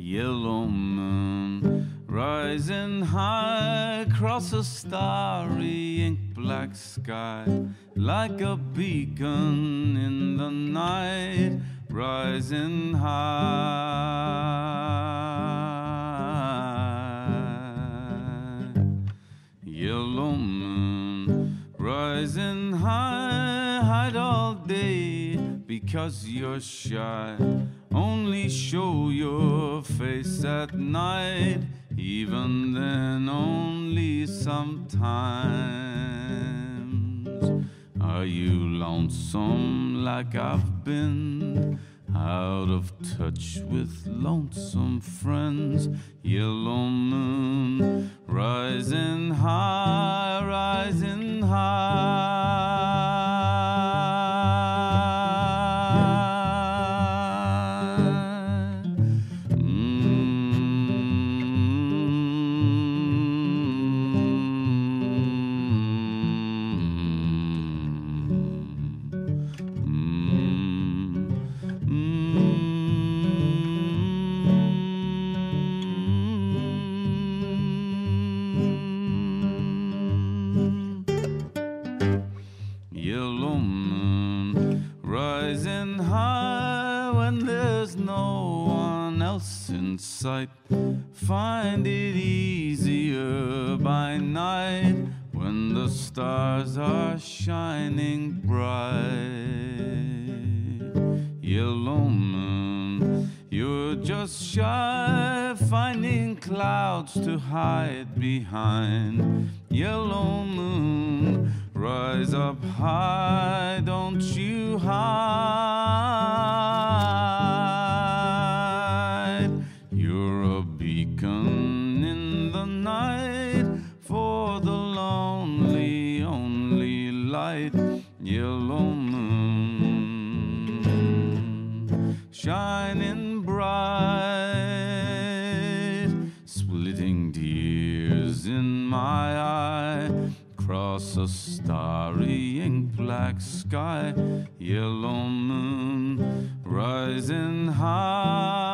Yellow moon rising high across a starry ink black sky, like a beacon in the night, rising high. Yellow moon rising high, hide all day because you're shy. Only show your face at night, even then only sometimes. Are you lonesome like I've been? Out of touch with lonesome friends? Yellow moon rising high, rising high. Yellow moon rising high when there's no one else in sight. Find it easier by night when the stars are shining bright. Yellow moon, you're just shy, finding clouds to hide behind. Yellow moon, rise up high, don't you hide. You're a beacon in the night for the lonely, only light. Yellow moon, shining bright, splitting tears in my eye, across a starry ink black sky. Yellow moon rising high.